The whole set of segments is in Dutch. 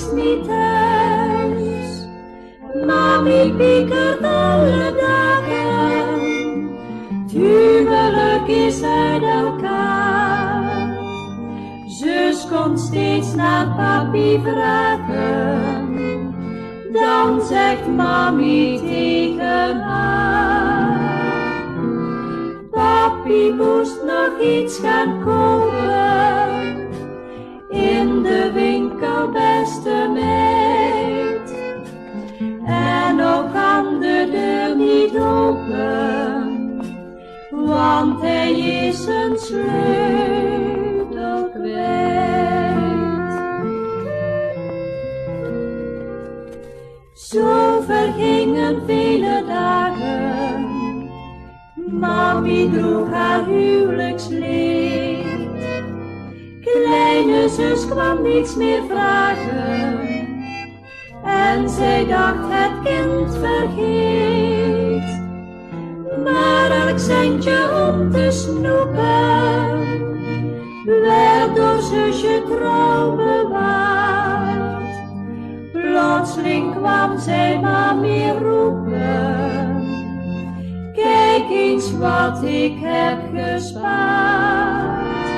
is niet thuis. Mami piekert alle dagen, het huwelijk is uit elkaar. Zus komt steeds naar papi vragen, dan zegt mami tegen haar: papi moest nog iets gaan kopen, in de winkel beste meid. En ook kan de deur niet open, want hij is zijn sleutel kwijt. Zo vergingen vele dagen, mami droeg haar huwelijksleed. Kleine zus kwam niets meer vragen, en zij dacht het kind vergeet. Maar elk centje om te snoepen werd door zusje trouw bewaard. Plotseling kwam zij mami roepen: kijk eens wat ik heb gespaard.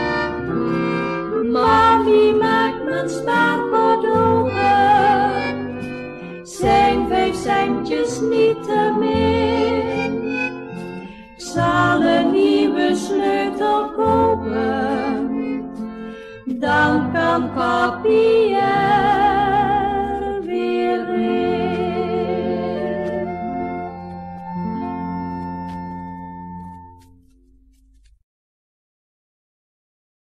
Mami maakt mijn spaarpot open, zijn 5 centjes niet te min. Ik zal een nieuwe sleutel kopen, dan kan papi